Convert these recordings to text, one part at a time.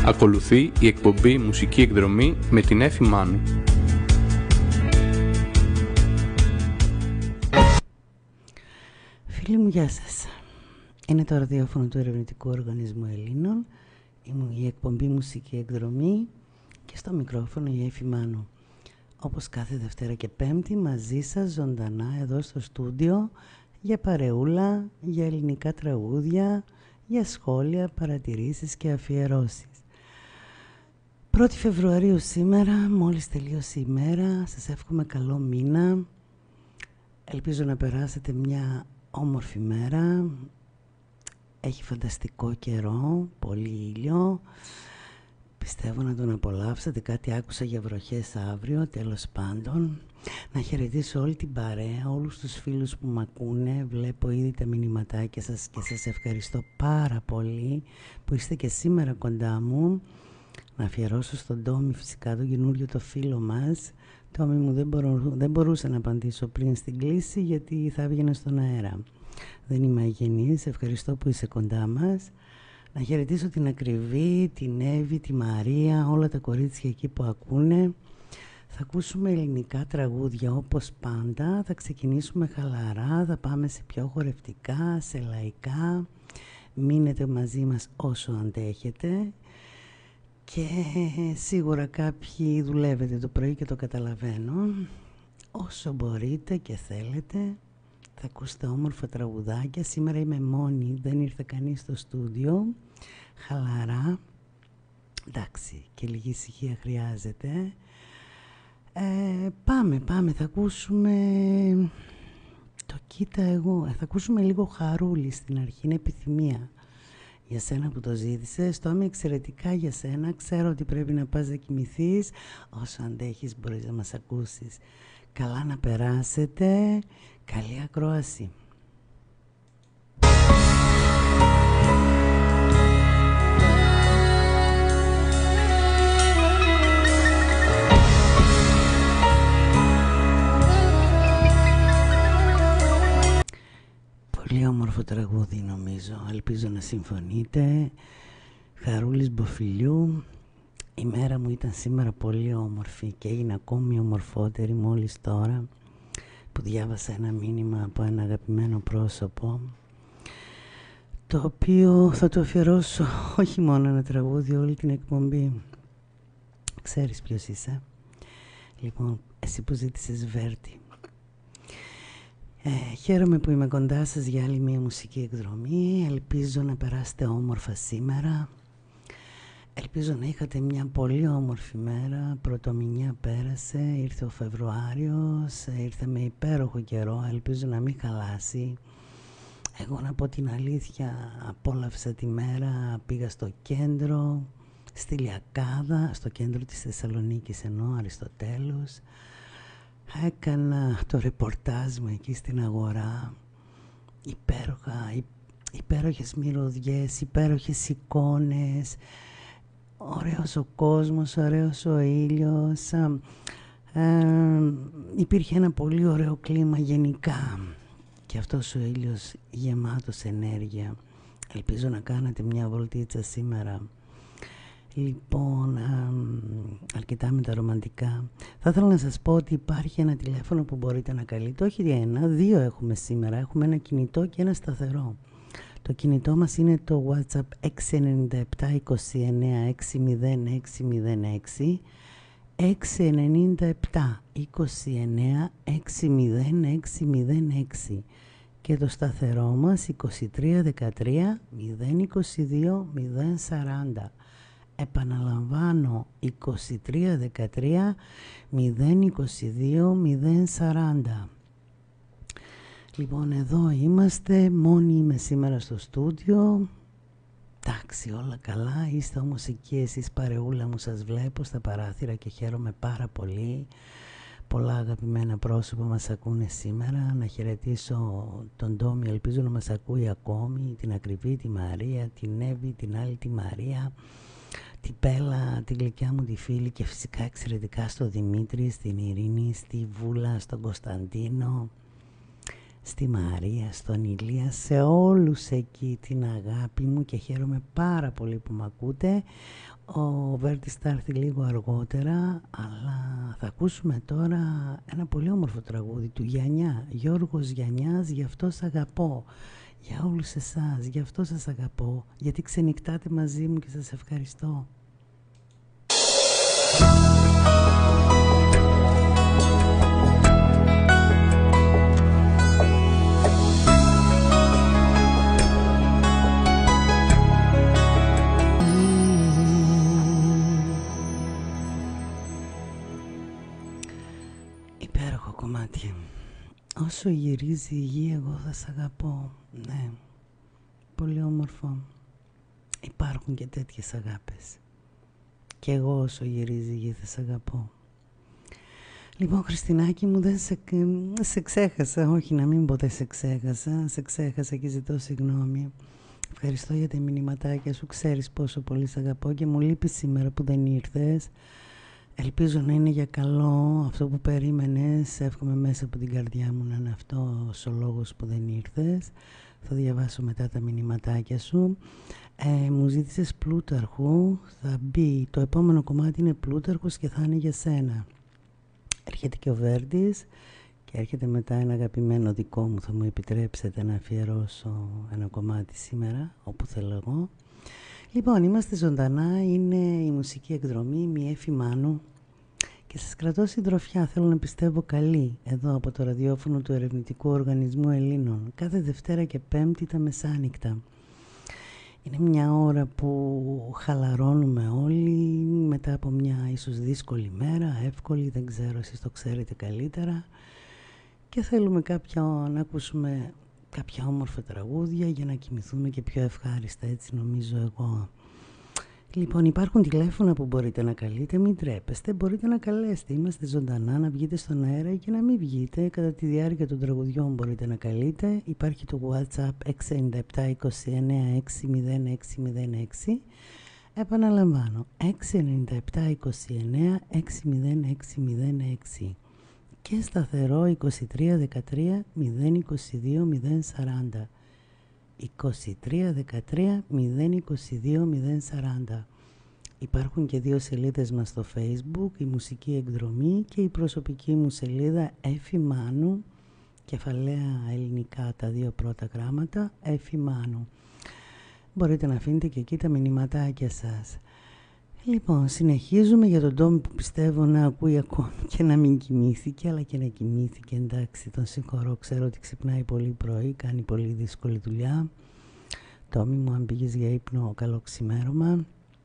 Ακολουθεί η εκπομπή Μουσική Εκδρομή με την Έφη Μάνου. Φίλοι μου, γεια σας. Είναι το ραδιόφωνο του Ερευνητικού Οργανισμού Ελλήνων. Η εκπομπή Μουσική Εκδρομή και στο μικρόφωνο η Έφη Μάνου. Όπως κάθε Δευτέρα και Πέμπτη, μαζί σας ζωντανά εδώ στο στούντιο για παρεούλα, για ελληνικά τραγούδια, για σχόλια, παρατηρήσεις και αφιερώσεις. 1η Φεβρουαρίου σήμερα, μόλις τελείωσε η μέρα. Σας εύχομαι καλό μήνα. Ελπίζω να περάσετε μια όμορφη μέρα. Έχει φανταστικό καιρό, πολύ ήλιο. Πιστεύω να τον απολαύσατε. Κάτι άκουσα για βροχές αύριο, τέλος πάντων. Να χαιρετήσω όλη την παρέα, όλους τους φίλους που μ' ακούνε. Βλέπω ήδη τα μηνυματάκια σας και σας ευχαριστώ πάρα πολύ που είστε και σήμερα κοντά μου. Να αφιερώσω στον Τόμι φυσικά τον καινούριο το φίλο μας. Τόμι μου, δεν μπορούσα να απαντήσω πριν στην κλήση γιατί θα έβγαινα στον αέρα. Δεν είμαι αγενής, ευχαριστώ που είσαι κοντά μας. Να χαιρετήσω την Ακριβή, την Εύη, τη Μαρία, όλα τα κορίτσια εκεί που ακούνε. Θα ακούσουμε ελληνικά τραγούδια όπως πάντα, θα ξεκινήσουμε χαλαρά, θα πάμε σε πιο χορευτικά, σε λαϊκά. Μείνετε μαζί μας όσο αντέχετε. Και σίγουρα κάποιοι δουλεύετε το πρωί και το καταλαβαίνω. Όσο μπορείτε και θέλετε θα ακούσετε όμορφα τραγουδάκια. Σήμερα είμαι μόνη, δεν ήρθε κανείς στο στούντιο. Χαλαρά. Εντάξει, και λίγη ησυχία χρειάζεται. Πάμε, θα ακούσουμε το κοίτα εγώ. Θα ακούσουμε λίγο Χαρούλη στην αρχή, είναι επιθυμία. Για σένα που το ζήτησες, το είμαι εξαιρετικά για σένα. Ξέρω ότι πρέπει να πας να κοιμηθείς. Όσο αντέχεις μπορείς να μας ακούσεις. Καλά να περάσετε. Καλή ακρόαση. Πολύ όμορφο τραγούδι νομίζω, ελπίζω να συμφωνείτε. Χαρούλης Μποφιλιού. Η μέρα μου ήταν σήμερα πολύ όμορφη και έγινε ακόμη ομορφότερη μόλις τώρα που διάβασα ένα μήνυμα από ένα αγαπημένο πρόσωπο, το οποίο θα του αφιερώσω όχι μόνο ένα τραγούδι, όλη την εκπομπή. Ξέρεις ποιος είσαι? Λοιπόν, εσύ που ζήτησες Βέρτη. Χαίρομαι που είμαι κοντά σας για άλλη μια μουσική εκδρομή. Ελπίζω να περάσετε όμορφα σήμερα. Ελπίζω να είχατε μια πολύ όμορφη μέρα. Πρωτομηνιά πέρασε, ήρθε ο Φεβρουάριος, ήρθε με υπέροχο καιρό. Ελπίζω να μην χαλάσει. Εγώ να πω την αλήθεια, απόλαυσα τη μέρα. Πήγα στο κέντρο, στη Λιακάδα, στο κέντρο της Θεσσαλονίκης εννοώ, Αριστοτέλους. Έκανα το ρεπορτάζ μου εκεί στην αγορά. Υπέροχες μυρωδιές, υπέροχες εικόνες. Ωραίος ο κόσμος, ωραίος ο ήλιος. Υπήρχε ένα πολύ ωραίο κλίμα γενικά. Και αυτός ο ήλιος γεμάτος ενέργεια. Ελπίζω να κάνατε μια βολτίτσα σήμερα. Λοιπόν, αρκετά με τα ρομαντικά. Θα ήθελα να σας πω ότι υπάρχει ένα τηλέφωνο που μπορείτε να καλείτε. Όχι ένα, δύο έχουμε σήμερα. Έχουμε ένα κινητό και ένα σταθερό. Το κινητό μας είναι το WhatsApp 697 29 60606 697 29 60606 και το σταθερό μας 23 13 022 040. Επαναλαμβάνω 23 13 022 040. Λοιπόν, εδώ είμαστε, μόνοι είμαι σήμερα στο στούντιο. Εντάξει, όλα καλά, είστε όμως εκεί εσείς παρεούλα μου, σας βλέπω στα παράθυρα και χαίρομαι πάρα πολύ. Πολλά αγαπημένα πρόσωπα μας ακούνε σήμερα. Να χαιρετήσω τον Τόμι, ελπίζω να μας ακούει ακόμη, την Ακριβή, τη Μαρία, την Εύη, την άλλη τη Μαρία, την Πέλα, τη γλυκιά μου τη φίλη και φυσικά εξαιρετικά στο Δημήτρη, στην Ειρήνη, στη Βούλα, στον Κωνσταντίνο. στη Μαρία, στον Ηλία, σε όλους εκεί την αγάπη μου και χαίρομαι πάρα πολύ που μ' ακούτε. Ο Βέρτης θα έρθει λίγο αργότερα, αλλά θα ακούσουμε τώρα ένα πολύ όμορφο τραγούδι του Γιαννιά, Γιώργος Γιαννιάς, «Γι' αυτό σ' αγαπώ». Για όλους εσάς, γι' αυτό σας αγαπώ, γιατί ξενυχτάτε μαζί μου και σας ευχαριστώ. Υπέροχο κομμάτι. Όσο γυρίζει η γη, εγώ θα σ' αγαπώ. Ναι, πολύ όμορφο. Υπάρχουν και τέτοιες αγάπες. Και εγώ όσο γυρίζει η γη θα σ' αγαπώ. Λοιπόν, Χριστινάκη μου, δεν σε ξέχασα. Όχι, να μην πω δεν σε ξέχασα. Σε ξέχασα και ζητώ συγγνώμη. Ευχαριστώ για τα μηνυματάκια σου. Ξέρεις πόσο πολύ σ' αγαπώ και μου λείπει σήμερα που δεν ήρθες. Ελπίζω να είναι για καλό αυτό που περίμενες. Εύχομαι μέσα από την καρδιά μου να είναι αυτός ο λόγος που δεν ήρθες. Θα διαβάσω μετά τα μηνυματάκια σου. Μου ζήτησες Πλούταρχου. Θα μπει. Το επόμενο κομμάτι είναι Πλούταρχος και θα είναι για σένα. Έρχεται και ο Βέρτης και έρχεται μετά ένα αγαπημένο δικό μου. Θα μου επιτρέψετε να αφιερώσω ένα κομμάτι σήμερα, όπου θέλω εγώ. Λοιπόν, είμαστε ζωντανά, είναι η μουσική εκδρομή «Μη Έφη Μάνου» και σας κρατώ συντροφιά, θέλω να πιστεύω καλή, εδώ από το ραδιόφωνο του Ερευνητικού Οργανισμού Ελλήνων, κάθε Δευτέρα και Πέμπτη τα μεσάνυχτα. Είναι μια ώρα που χαλαρώνουμε όλοι μετά από μια ίσως δύσκολη μέρα, εύκολη, δεν ξέρω, εσείς το ξέρετε καλύτερα, και θέλουμε να ακούσουμε κάποια όμορφα τραγούδια για να κοιμηθούμε και πιο ευχάριστα, έτσι νομίζω εγώ. Λοιπόν, υπάρχουν τηλέφωνα που μπορείτε να καλείτε, μην τρέπεστε, μπορείτε να καλέσετε, είμαστε ζωντανά, να βγείτε στον αέρα και να μην βγείτε, κατά τη διάρκεια των τραγουδιών μπορείτε να καλείτε. Υπάρχει το WhatsApp 697-29-60606, επαναλαμβάνω 697-29-60606 και σταθερό 2313 022 040. 2313 022 040. Υπάρχουν και δύο σελίδες μας στο Facebook, η μουσική εκδρομή και η προσωπική μου σελίδα Έφη Μάνου, κεφαλαία ελληνικά τα δύο πρώτα γράμματα, Έφη Μάνου. Μπορείτε να αφήνετε και εκεί τα μηνυματάκια σας. Λοιπόν, συνεχίζουμε για τον Τόμι που πιστεύω να ακούει ακόμη και να μην κοιμήθηκε, αλλά και να κοιμήθηκε, εντάξει, τον συγχωρώ, ξέρω ότι ξυπνάει πολύ πρωί, κάνει πολύ δύσκολη δουλειά. Τόμι μου, αν πήγες για ύπνο, καλό ξημέρωμα.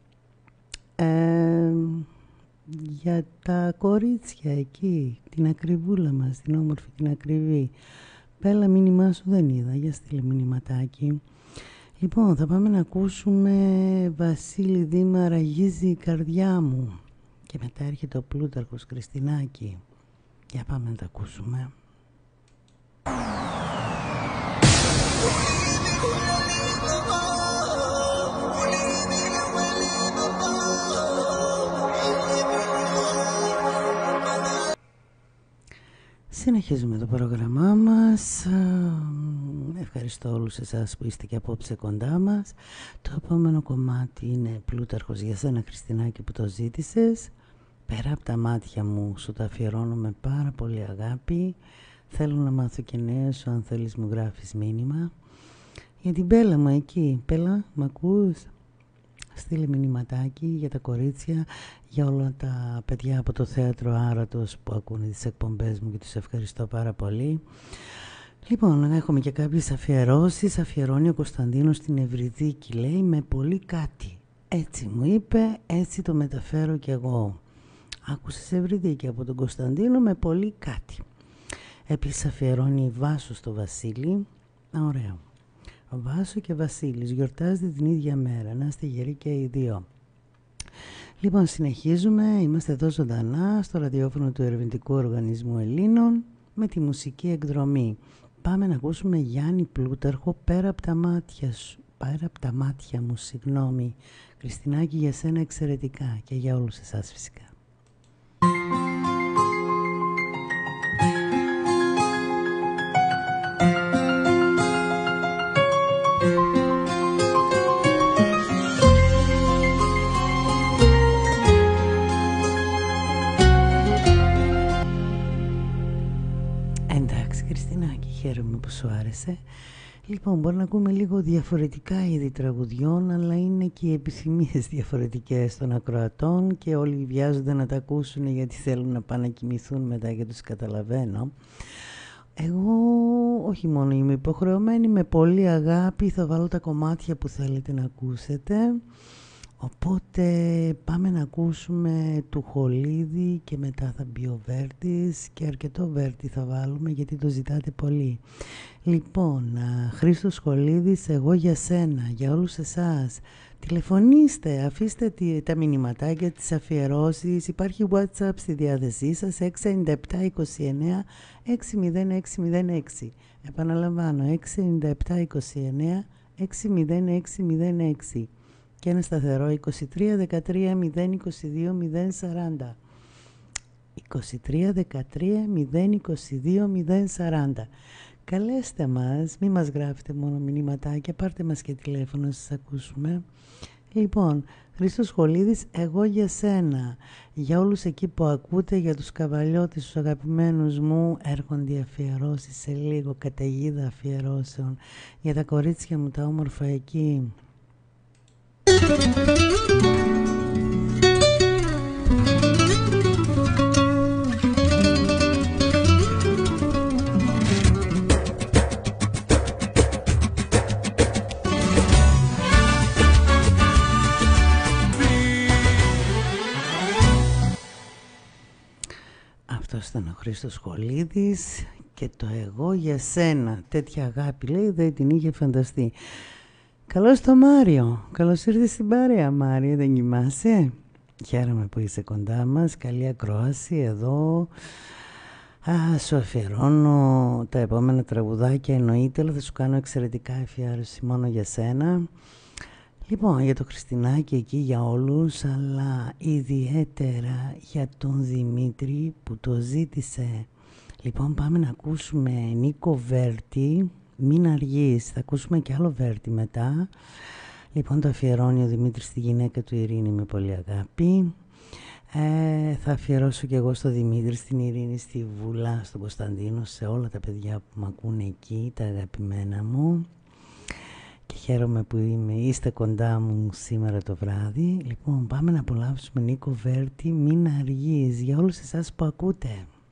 Για τα κορίτσια εκεί, την ακριβούλα μας, την όμορφη, την ακριβή. Μπέλα, μήνυμά σου δεν είδα, για στείλε μηνυματάκι. Λοιπόν, θα πάμε να ακούσουμε Βασίλη Δήμα, «Ραγίζει η καρδιά μου». Και μετά έρχεται ο Πλούταρχος, Χριστινάκη. Για πάμε να τα ακούσουμε. Συνεχίζουμε το πρόγραμμά μας. Ευχαριστώ όλους εσάς που είστε και απόψε κοντά μας. Το επόμενο κομμάτι είναι Πλούταρχος για σένα, Χριστινάκη, που το ζήτησες. Πέρα από τα μάτια μου σου το αφιερώνω με πάρα πολύ αγάπη. Θέλω να μάθω και νέες σου, αν θέλεις μου γράφεις μήνυμα. Για την Πέλα μου εκεί. Πέλα, μ' ακούς? Στείλε μηνυματάκι για τα κορίτσια, για όλα τα παιδιά από το θέατρο Άρατος που ακούνε τις εκπομπές μου και τους ευχαριστώ πάρα πολύ. Λοιπόν, έχουμε και κάποιες αφιερώσεις. Αφιερώνει ο Κωνσταντίνος στην Ευρυδίκη, λέει, με πολύ κάτι. Έτσι μου είπε, έτσι το μεταφέρω κι εγώ. Άκουσες Ευρυδίκη από τον Κωνσταντίνο, με πολύ κάτι. Επίσης αφιερώνει η Βάσο στο Βασίλη. Ωραίο. Βάσο και Βασίλης γιορτάζετε την ίδια μέρα. Να είστε γεροί και οι δύο. Λοιπόν, συνεχίζουμε. Είμαστε εδώ ζωντανά στο ραδιόφωνο του Ερευνητικού Οργανισμού Ελλήνων με τη μουσική εκδρομή. Πάμε να ακούσουμε Γιάννη Πλούταρχο, «Πέρα από τα μάτια σου». Πέρα από τα μάτια μου, συγγνώμη. Χριστινάκη, για σένα εξαιρετικά και για όλους εσάς φυσικά. χαίρομαι που σου άρεσε. Λοιπόν, μπορεί να ακούμε λίγο διαφορετικά είδη τραγουδιών, αλλά είναι και οι επιθυμίες διαφορετικές των ακροατών και όλοι βιάζονται να τα ακούσουν γιατί θέλουν να πάνε να κοιμηθούν μετά και τους καταλαβαίνω. Εγώ όχι μόνο είμαι υποχρεωμένη, με πολύ αγάπη θα βάλω τα κομμάτια που θέλετε να ακούσετε. Οπότε πάμε να ακούσουμε του Χολίδη και μετά θα μπει ο Βέρτης και αρκετό Βέρτη θα βάλουμε γιατί το ζητάτε πολύ. Λοιπόν, Χρήστος Χολίδης, εγώ για σένα, για όλους εσάς. Τηλεφωνήστε, αφήστε τα μηνυματάκια, τις αφιερώσεις. Υπάρχει WhatsApp στη διάθεσή σας 697 29 60606. Επαναλαμβάνω 697 29 60606. Και ένα σταθερό 23 13 022 040. 23 13 022 040. Καλέστε μας, μη μας γράφετε μόνο μηνύματάκια, πάρτε μας και τηλέφωνο να σας ακούσουμε. Λοιπόν, Χρήστος Χολίδης, εγώ για σένα. Για όλους εκεί που ακούτε, για τους καβαλιώτες, τους αγαπημένους μου, έρχονται οι αφιερώσεις σε λίγο, καταιγίδα αφιερώσεων. Για τα κορίτσια μου τα όμορφα εκεί. Αυτός ήταν ο Χρήστος Χολίδης και το εγώ για σένα. Τέτοια αγάπη λέει δεν την είχε φανταστεί. Καλώς το Μάριο. Καλώς ήρθες στην παρέα, Μάριο. Δεν κοιμάσαι? Χαίρομαι που είσαι κοντά μας. Καλή ακρόαση εδώ. Σου αφιερώνω τα επόμενα τραγουδάκια, εννοείται, αλλά θα σου κάνω εξαιρετικά αφιέρωση μόνο για σένα. Λοιπόν, για το Χριστινάκι εκεί για όλους, αλλά ιδιαίτερα για τον Δημήτρη που το ζήτησε. Λοιπόν, πάμε να ακούσουμε Νίκο Βέρτη. Μην αργείς, θα ακούσουμε και άλλο Βέρτη μετά. Λοιπόν, το αφιερώνει ο Δημήτρης στη γυναίκα του Ειρήνη με πολύ αγάπη. Θα αφιερώσω και εγώ στο Δημήτρη, στην Ειρήνη, στη Βουλά, στον Κωνσταντίνο, σε όλα τα παιδιά που με ακούνε εκεί, τα αγαπημένα μου. Και χαίρομαι που είστε κοντά μου σήμερα το βράδυ. Λοιπόν, πάμε να απολαύσουμε Νίκο Βέρτη, μην αργείς, για όλους εσάς που ακούτε.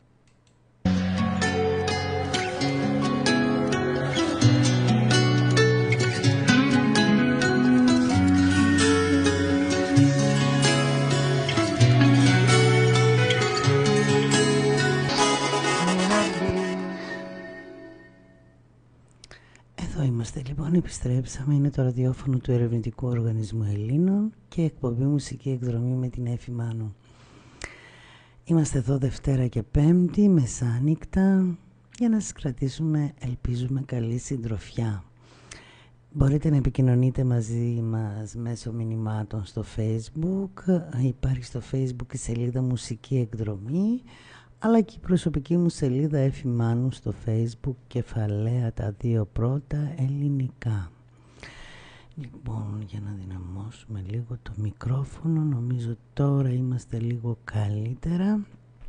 Είμαστε λοιπόν, επιστρέψαμε, είναι το ραδιόφωνο του Ερευνητικού Οργανισμού Ελλήνων και εκπομπή Μουσική Εκδρομή με την Έφη Μάνου. Είμαστε εδώ Δευτέρα και Πέμπτη, μεσάνυχτα, για να σας κρατήσουμε, ελπίζουμε, καλή συντροφιά. Μπορείτε να επικοινωνείτε μαζί μας μέσω μηνυμάτων στο Facebook, υπάρχει στο Facebook η σελίδα Μουσική Εκδρομή, αλλά και η προσωπική μου σελίδα Έφη Μάνου στο Facebook, κεφαλαία τα δύο πρώτα ελληνικά. Λοιπόν, για να δυναμώσουμε λίγο το μικρόφωνο, νομίζω τώρα είμαστε λίγο καλύτερα.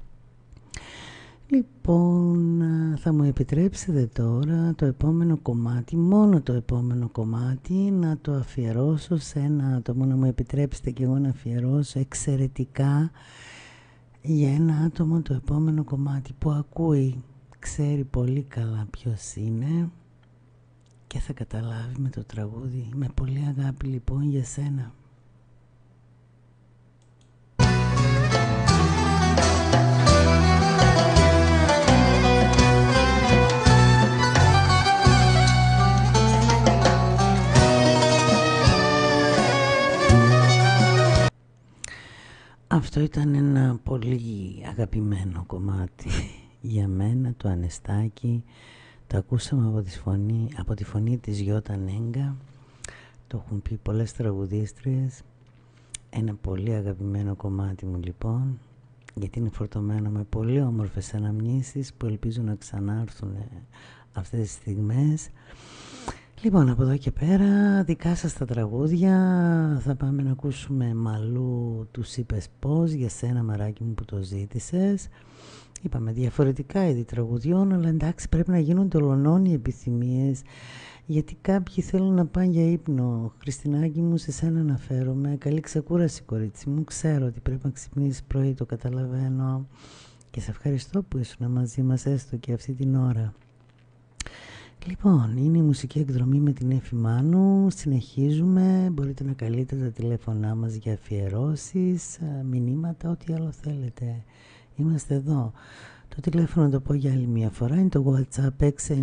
Λοιπόν, θα μου επιτρέψετε τώρα το επόμενο κομμάτι, μόνο το επόμενο κομμάτι, να το αφιερώσω σε ένα άτομο, να μου επιτρέψετε και εγώ να αφιερώσω εξαιρετικά για ένα άτομο το επόμενο κομμάτι που ακούει, ξέρει πολύ καλά ποιος είναι και θα καταλάβει με το τραγούδι. Με πολύ αγάπη λοιπόν για σένα. Αυτό ήταν ένα πολύ αγαπημένο κομμάτι για μένα, το Ανεστάκι. Το ακούσαμε από τη φωνή της Γιώτα Νέγκα. Το έχουν πει πολλές τραγουδίστριες. Ένα πολύ αγαπημένο κομμάτι μου λοιπόν, γιατί είναι φορτωμένο με πολύ όμορφες αναμνήσεις που ελπίζω να ξανάρθουν αυτές τις στιγμές. Λοιπόν, από εδώ και πέρα, δικά σας τα τραγούδια. Θα πάμε να ακούσουμε Μαλού, τους είπες πώς, για σένα μαράκι μου που το ζήτησες. Είπαμε διαφορετικά είδη τραγουδιών, αλλά εντάξει, πρέπει να γίνονται ολονών οι επιθυμίες, γιατί κάποιοι θέλουν να πάνε για ύπνο. Χριστινάκη μου, σε σένα αναφέρομαι. Καλή ξεκούραση, κορίτσι μου. Ξέρω ότι πρέπει να ξυπνήσεις πρωί, το καταλαβαίνω. Και σε ευχαριστώ που ήσουν μαζί μας έστω και αυτή την ώρα. Λοιπόν, είναι η μουσική εκδρομή με την Έφη Μάνου. Συνεχίζουμε. Μπορείτε να καλείτε τα τηλέφωνά μας για αφιερώσεις, μηνύματα, ό,τι άλλο θέλετε. Είμαστε εδώ. Το τηλέφωνο, το πω για άλλη μια φορά, είναι το WhatsApp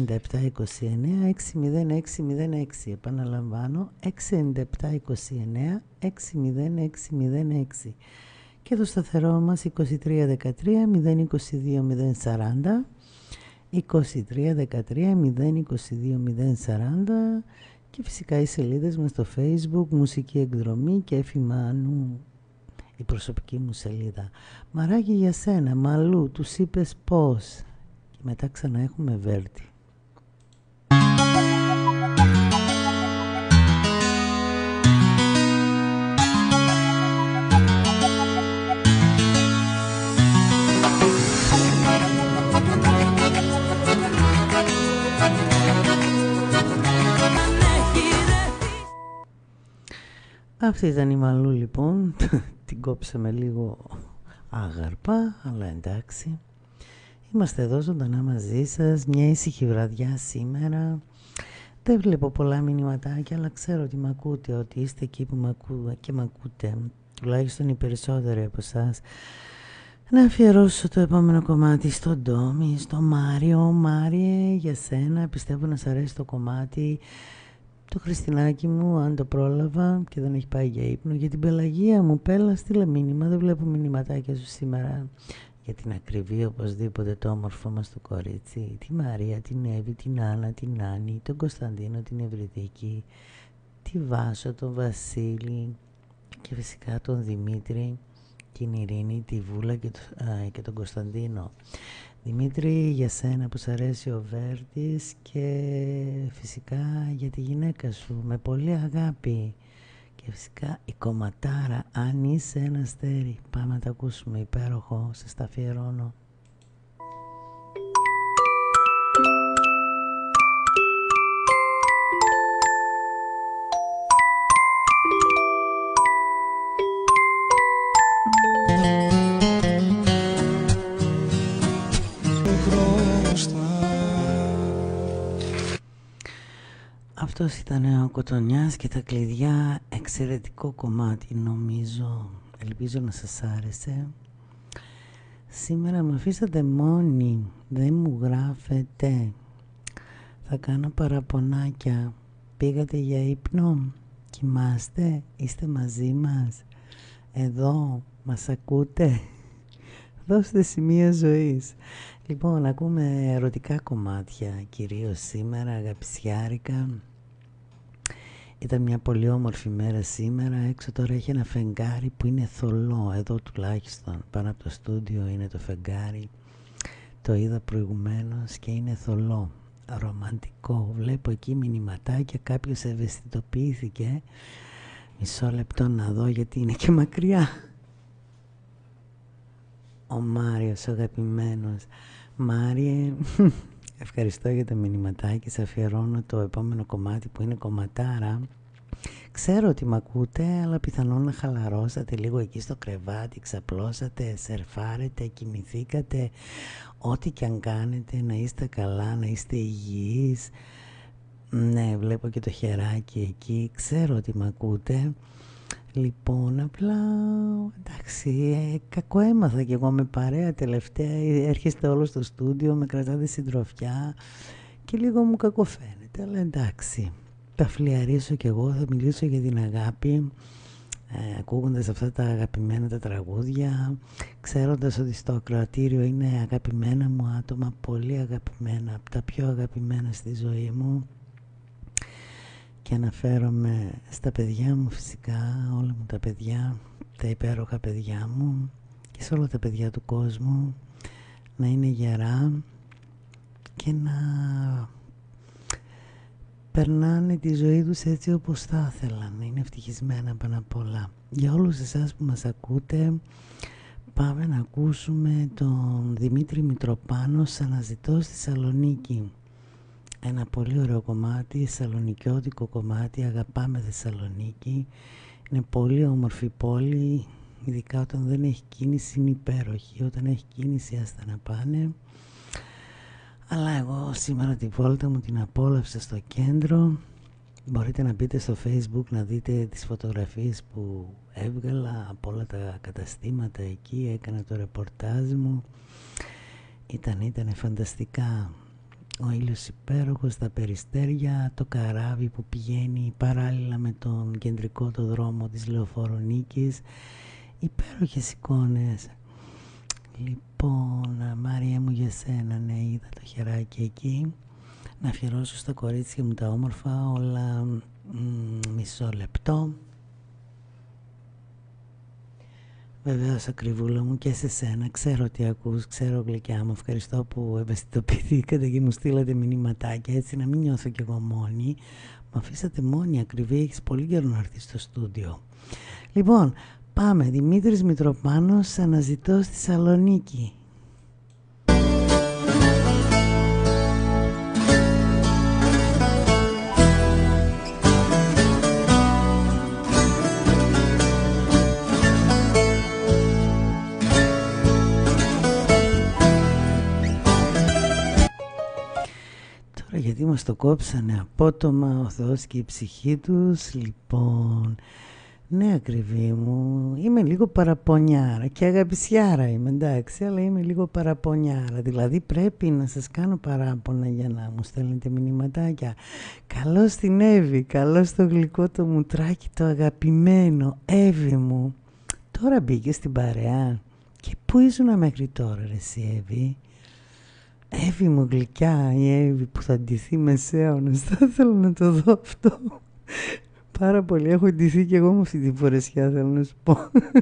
69729-60606. Επαναλαμβάνω, 69729-60606. Και το σταθερό μας 2313-022-040, 2313-022-040, και φυσικά οι σελίδες μας στο Facebook, Μουσική Εκδρομή και Έφη Μάνου, η προσωπική μου σελίδα. Μαράκι για σένα, Μαλού, τους είπες πώς. Και μετά ξανά έχουμε Βέρτη. Αυτή ήταν η Μαλού λοιπόν. Την κόψαμε λίγο άγαρπα, αλλά εντάξει. Είμαστε εδώ ζωντανά μαζί σας. Μια ήσυχη βραδιά σήμερα. Δεν βλέπω πολλά μηνυματάκια, αλλά ξέρω ότι μ' ακούτε, ότι είστε εκεί που μ' ακούτε. Τουλάχιστον οι περισσότεροι από εσάς. Να αφιερώσω το επόμενο κομμάτι στον Ντόμι, στο Μάριο. Μάριε, για σένα, πιστεύω να σ' αρέσει το κομμάτι. Το Χριστινάκι μου, αν το πρόλαβα και δεν έχει πάει για ύπνο. Για την Πελαγία μου, Πέλα, στείλε μήνυμα. Δεν βλέπω μηνυματάκια σου σήμερα. Για την ακριβή, οπωσδήποτε, το όμορφο μας το κορίτσι. Τη Μαρία, την Εύη, την Άννα, την Άννη, τον Κωνσταντίνο, την Ευρυδίκη, τη Βάσο, τον Βασίλη και φυσικά τον Δημήτρη, την Ειρήνη, τη Βούλα και τον Κωνσταντίνο. Δημήτρη, για σένα που σ' αρέσει ο Βέρτης, και φυσικά για τη γυναίκα σου με πολύ αγάπη, και φυσικά η κομματάρα, αν είσαι ένα αστέρι. Πάμε να τα ακούσουμε, υπέροχο, σε τα αφιερώνω. Αυτός ήταν ο Κοτονιάς και τα κλειδιά. Εξαιρετικό κομμάτι νομίζω. Ελπίζω να σας άρεσε. Σήμερα με αφήσατε μόνη. Δεν μου γράφετε. Θα κάνω παραπονάκια. Πήγατε για ύπνο? Κοιμάστε? Είστε μαζί μας? Εδώ μας ακούτε? Δώστε σημεία ζωής. Λοιπόν, ακούμε ερωτικά κομμάτια κυρίως σήμερα, αγαπησιάρικα. Ήταν μια πολύ όμορφη μέρα σήμερα. Έξω τώρα έχει ένα φεγγάρι που είναι θολό. Εδώ τουλάχιστον πάνω από το στούντιο είναι το φεγγάρι. Το είδα προηγουμένως και είναι θολό. Ρομαντικό. Βλέπω εκεί μηνυματάκια. Κάποιος ευαισθητοποιήθηκε. Μισό λεπτό να δω, γιατί είναι και μακριά. Ο Μάριος, ο αγαπημένος. Μάριε, ευχαριστώ για τα μηνυματάκια. Σε αφιερώνω το επόμενο κομμάτι που είναι κομματάρα. Ξέρω ότι μ' ακούτε, αλλά πιθανόν να χαλαρώσατε λίγο εκεί στο κρεβάτι, ξαπλώσατε, σερφάρετε, κοιμηθήκατε. Ό,τι και αν κάνετε, να είστε καλά, να είστε υγιείς. Ναι, βλέπω και το χεράκι εκεί. Ξέρω ότι μ' ακούτε. Λοιπόν, απλά, εντάξει, κακό έμαθα κι εγώ με παρέα τελευταία. Έρχεστε όλο στο στούντιο, με κρατάτε συντροφιά και λίγο μου κακοφαίνεται, αλλά εντάξει. Θα φλιαρίσω κι εγώ, θα μιλήσω για την αγάπη, ακούγοντας αυτά τα αγαπημένα τα τραγούδια, ξέροντας ότι στο ακροατήριο είναι αγαπημένα μου άτομα, πολύ αγαπημένα, από τα πιο αγαπημένα στη ζωή μου. Και αναφέρομαι στα παιδιά μου φυσικά, όλα μου τα παιδιά, τα υπέροχα παιδιά μου, και σε όλα τα παιδιά του κόσμου, να είναι γερά και να περνάνε τη ζωή τους έτσι όπως θα ήθελαν, να είναι ευτυχισμένα πάνω απ' όλα. Για όλους εσάς που μας ακούτε, πάμε να ακούσουμε τον Δημήτρη Μητροπάνο «Σ' αναζητώ στη Θεσσαλονίκη». Ένα πολύ ωραίο κομμάτι, θεσσαλονικιώτικο κομμάτι, αγαπάμε Θεσσαλονίκη. Είναι πολύ όμορφη πόλη, ειδικά όταν δεν έχει κίνηση είναι υπέροχη. Όταν έχει κίνηση άστα να πάνε. Αλλά εγώ σήμερα τη βόλτα μου την απόλαυσα στο κέντρο. Μπορείτε να μπείτε στο Facebook να δείτε τις φωτογραφίες που έβγαλα από όλα τα καταστήματα εκεί. Έκανα το ρεπορτάζ μου. Ήτανε φανταστικά. Ο ήλιος υπέροχος, τα περιστέρια, το καράβι που πηγαίνει παράλληλα με τον κεντρικό το δρόμο της Λεωφόρου Νίκης. Υπέροχες εικόνες. Λοιπόν, Μάρια μου για σένα, ναι, είδα το χεράκι εκεί. Να αφιερώσω στα κορίτσια μου τα όμορφα όλα μισό λεπτό. Βεβαίως ακριβούλα μου και σε σένα, ξέρω τι ακούς, ξέρω γλυκιά μου, ευχαριστώ που ευαισθητοποιηθήκατε και μου στείλατε μηνύματάκια έτσι να μην νιώθω κι εγώ μόνη. Μ' αφήσατε μόνη ακριβή, έχεις πολύ καιρό να έρθεις στο στούντιο. Λοιπόν, πάμε, Δημήτρης Μητροπάνος, αναζητώ στη Θεσσαλονίκη. Γιατί μας το κόψανε απότομα ο Θεός και η ψυχή τους. Λοιπόν, ναι ακριβή μου, είμαι λίγο παραπονιάρα και αγαπησιάρα είμαι, εντάξει, αλλά είμαι λίγο παραπονιάρα. Δηλαδή πρέπει να σας κάνω παράπονα για να μου στέλνετε μηνυματάκια. Καλώς την Εύη, καλώς το γλυκό το μουτράκι το αγαπημένο. Εύη μου, τώρα μπήκε στην παρέα. Και πού ήσουνα μέχρι τώρα ρε εσύ Εύη? Εύη μου γλυκιά, η Εύη που θα ντυθεί μεσαίωνας, θα ήθελα να το δω αυτό. Πάρα πολύ, έχω ντυθεί και εγώ με αυτή τη φορεσιά, θέλω να σου πω.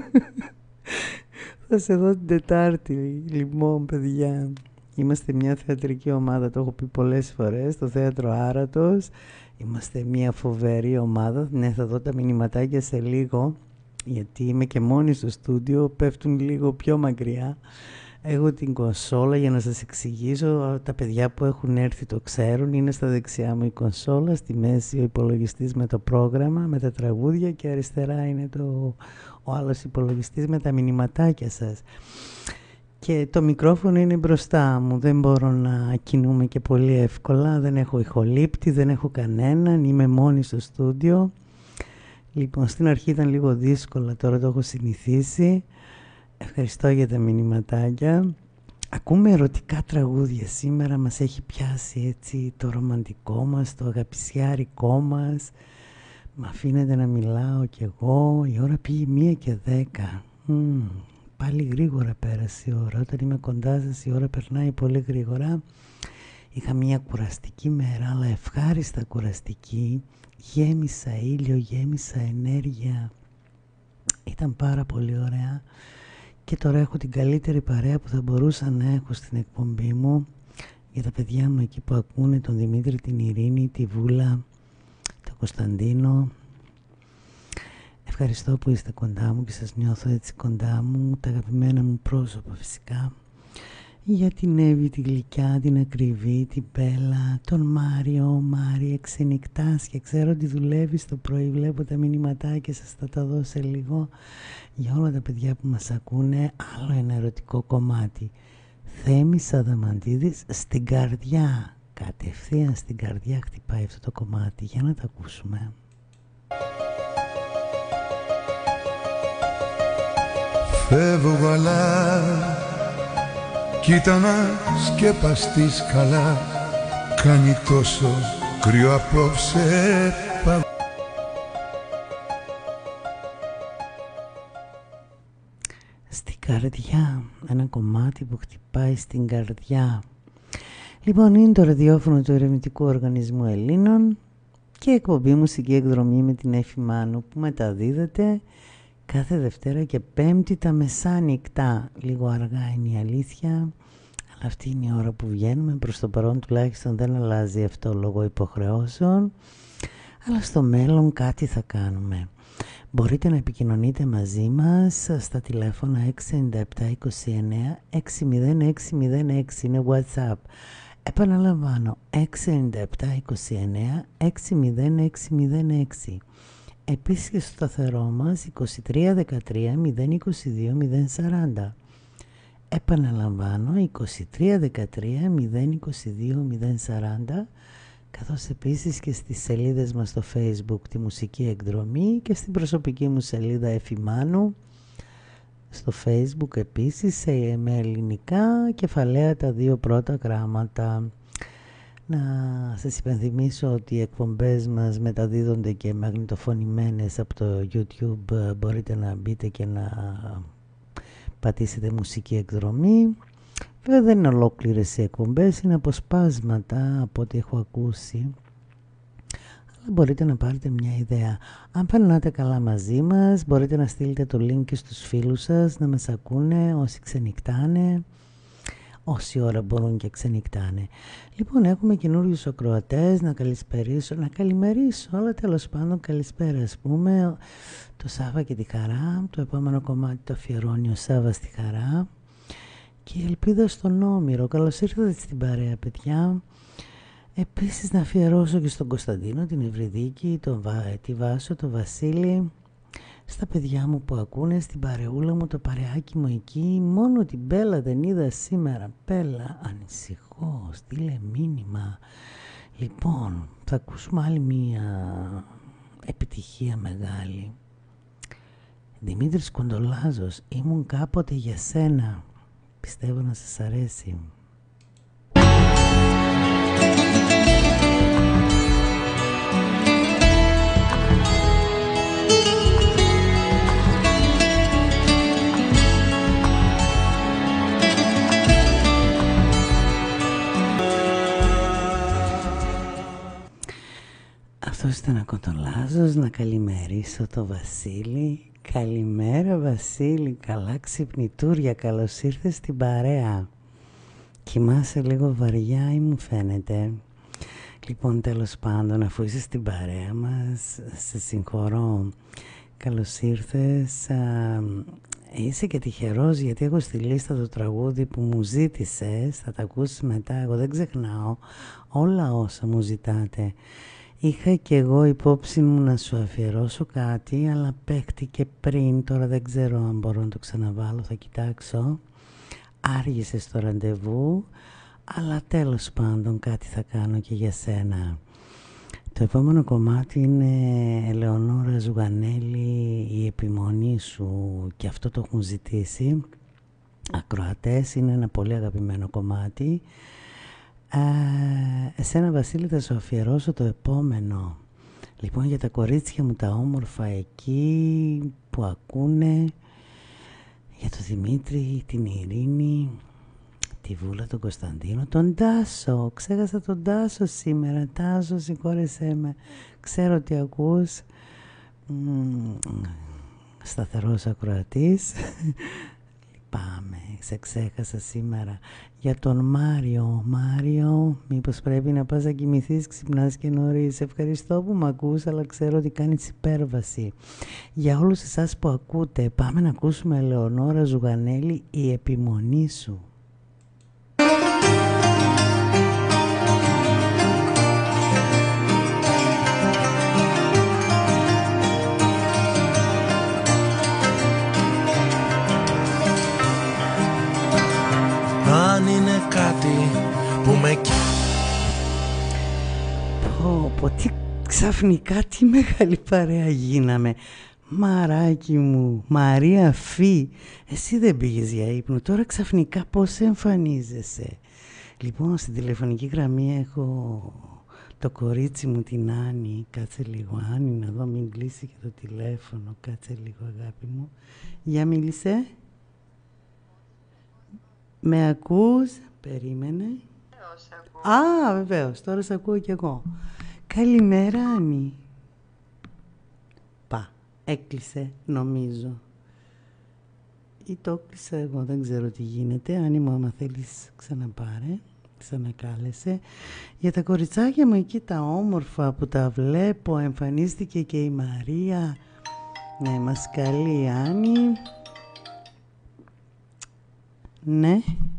Θα σε δω την Τετάρτη, λοιπόν παιδιά. Είμαστε μια θεατρική ομάδα, το έχω πει πολλές φορές, το Θέατρο Άρατος. Είμαστε μια φοβερή ομάδα, ναι θα δω τα μηνυματάκια σε λίγο, γιατί είμαι και μόνη στο στούντιο, πέφτουν λίγο πιο μακριά. Έχω την κονσόλα για να σας εξηγήσω, τα παιδιά που έχουν έρθει το ξέρουν, είναι στα δεξιά μου η κονσόλα, στη μέση ο υπολογιστής με το πρόγραμμα, με τα τραγούδια και αριστερά είναι ο άλλος υπολογιστής με τα μηνυματάκια σας. Και το μικρόφωνο είναι μπροστά μου, δεν μπορώ να κινούμαι και πολύ εύκολα, δεν έχω ηχολήπτη, δεν έχω κανέναν, είμαι μόνη στο στούντιο. Λοιπόν, στην αρχή ήταν λίγο δύσκολα, τώρα το έχω συνηθίσει. Ευχαριστώ για τα μηνυματάκια. Ακούμε ερωτικά τραγούδια. Σήμερα μας έχει πιάσει έτσι το ρομαντικό μας, το αγαπησιάρικό μας. Μ' αφήνετε να μιλάω κι εγώ. Η ώρα πήγε 1:10. Πάλι γρήγορα πέρασε η ώρα. Όταν είμαι κοντά σας η ώρα περνάει πολύ γρήγορα. Είχα μια κουραστική μέρα, αλλά ευχάριστα κουραστική. Γέμισα ήλιο, γέμισα ενέργεια. Ήταν πάρα πολύ ωραία. Και τώρα έχω την καλύτερη παρέα που θα μπορούσα να έχω στην εκπομπή μου για τα παιδιά μου εκεί που ακούνε, τον Δημήτρη, την Ειρήνη, τη Βούλα, τον Κωνσταντίνο. Ευχαριστώ που είστε κοντά μου και σας νιώθω έτσι κοντά μου, τα αγαπημένα μου πρόσωπα φυσικά. Για την Εύη, τη γλυκιά, την ακριβή, την Μπέλα, τον Μάριο, Μάρια, ξενικτάσια. Ξέρω ότι δουλεύει το πρωί, βλέπω τα μηνυματάκια σας, θα τα δω σε λίγο. Για όλα τα παιδιά που μας ακούνε, άλλο ένα ερωτικό κομμάτι. Θέμης Αδαμαντίδης, στην καρδιά. Κατευθείαν στην καρδιά χτυπάει αυτό το κομμάτι. Για να τα ακούσουμε. Φεύγω αλλά κοίτα να σκεπαστείς καλά. Κάνει τόσο κρύο απόψε. Στην καρδιά, ένα κομμάτι που χτυπάει στην καρδιά. Λοιπόν, είναι το ραδιόφωνο του Ερευνητικού Οργανισμού Ελλήνων και εκπομπή Μουσική Εκδρομή με την Εύη Μάνου που μεταδίδεται κάθε Δευτέρα και Πέμπτη τα μεσάνυχτα. Λίγο αργά είναι η αλήθεια, αλλά αυτή είναι η ώρα που βγαίνουμε. Προς το παρόν τουλάχιστον δεν αλλάζει αυτό λόγω υποχρεώσεων, αλλά στο μέλλον κάτι θα κάνουμε. Μπορείτε να επικοινωνείτε μαζί μας στα τηλέφωνα 697-29-60606, είναι WhatsApp. Επαναλαμβάνω, 697-29-60606. Επίσης και στο σταθερό μας 2313-022-040. Επαναλαμβάνω, 2313-022-040, καθώς επίσης και στις σελίδες μας στο Facebook τη μουσική εκδρομή και στην προσωπική μου σελίδα Εφημάνου στο Facebook επίσης με ελληνικά κεφαλαία τα δύο πρώτα γράμματα. Να σας υπενθυμίσω ότι οι εκπομπές μας μεταδίδονται και μαγνητοφωνημένες από το YouTube. Μπορείτε να μπείτε και να πατήσετε μουσική εκδρομή. Βέβαια δεν είναι ολόκληρες οι εκπομπές, είναι αποσπάσματα από ό,τι έχω ακούσει. Αλλά μπορείτε να πάρετε μια ιδέα. Αν περνάτε καλά μαζί μας, μπορείτε να στείλετε το link και στους φίλους σας να μας ακούνε όσοι ξενυχτάνε. Όση ώρα μπορούν και ξενυχτάνε. Λοιπόν, έχουμε καινούριους ακροατές, να καλημερίσω, αλλά τέλος πάντων καλησπέρα ας πούμε. Το Σάβα και τη Χαρά, το επόμενο κομμάτι το αφιερώνει ο Σάβα στη Χαρά. Και η ελπίδα στον Όμηρο. Καλώς ήρθατε στην παρέα, παιδιά. Επίσης να αφιερώσω και στον Κωνσταντίνο, την Ευρυδίκη, τη Βάσο, τον Βασίλη, στα παιδιά μου που ακούνε, στην παρεούλα μου, το παρεάκι μου εκεί. Μόνο την Μπέλα δεν είδα σήμερα. Μπέλα, ανησυχώ, στείλε μήνυμα. Λοιπόν, θα ακούσουμε άλλη μία επιτυχία μεγάλη. Δημήτρης Κοντολάζος, ήμουν κάποτε για σένα. Πιστεύω να σας αρέσει. Αυτός ήταν ο Κοντολάζος. Να καλημερίσω το Βασίλη. Καλημέρα Βασίλη, καλά ξυπνητούρια, καλώς ήρθες στην παρέα. Κοιμάσαι λίγο βαριά ή μου φαίνεται? Λοιπόν, τέλος πάντων, αφού είσαι στην παρέα μας, σε συγχωρώ. Καλώς ήρθες. Είσαι και τυχερός γιατί έχω στη λίστα το τραγούδι που μου ζήτησες. Θα τα ακούσεις μετά, εγώ δεν ξεχνάω όλα όσα μου ζητάτε. Είχα και εγώ υπόψη μου να σου αφιερώσω κάτι, αλλά παίχτηκε πριν, τώρα δεν ξέρω αν μπορώ να το ξαναβάλω, θα κοιτάξω. Άργησε στο ραντεβού, αλλά τέλος πάντων κάτι θα κάνω και για σένα. Το επόμενο κομμάτι είναι Ελεονόρα Ζουγανέλη, η επιμονή σου, και αυτό το έχουν ζητήσει ακροατές, είναι ένα πολύ αγαπημένο κομμάτι. Εσένα Βασίλη θα σου αφιερώσω το επόμενο. Λοιπόν, για τα κορίτσια μου τα όμορφα εκεί που ακούνε, για τον Δημήτρη, την Ειρήνη, τη Βούλα, τον Κωνσταντίνο, τον Τάσο. Ξέχασα τον Τάσο σήμερα. Τάσο, συγχώρεσέ με, ξέρω τι ακούς. Σταθερός ακροατής. Πάμε, σε ξέχασα σήμερα. Για τον Μάριο. Μάριο, μήπως πρέπει να πας να κοιμηθείς, ξυπνάς και νωρίς. Ευχαριστώ που με ακούς, αλλά ξέρω ότι κάνεις υπέρβαση. Για όλους εσάς που ακούτε, πάμε να ακούσουμε Ελεονόρα Ζουγανέλη, η επιμονή σου. Αν είναι κάτι που με... Πω, τι ξαφνικά, τι μεγάλη παρέα γίναμε. Μαράκι μου, Μαρία Φι, εσύ δεν πήγες για ύπνο, τώρα ξαφνικά πώς εμφανίζεσαι? Λοιπόν, στην τηλεφωνική γραμμή έχω το κορίτσι μου, την Άννη. Κάτσε λίγο Άννη, να δω, μην κλείσει και το τηλέφωνο. Κάτσε λίγο αγάπη μου. Για μίλησε. Με ακούς? Περίμενε. Βεβαίως, τώρα σε ακούω κι εγώ. Καλημέρα Άννη. Έκλεισε νομίζω. Ή το έκλεισα εγώ, δεν ξέρω τι γίνεται. Άννη μου, άμα θέλεις ξαναπάρε, ξανακάλεσε. Για τα κοριτσάκια μου εκεί τα όμορφα που τα βλέπω, εμφανίστηκε και η Μαρία. Ναι, μας καλεί η Άννη. Ναι.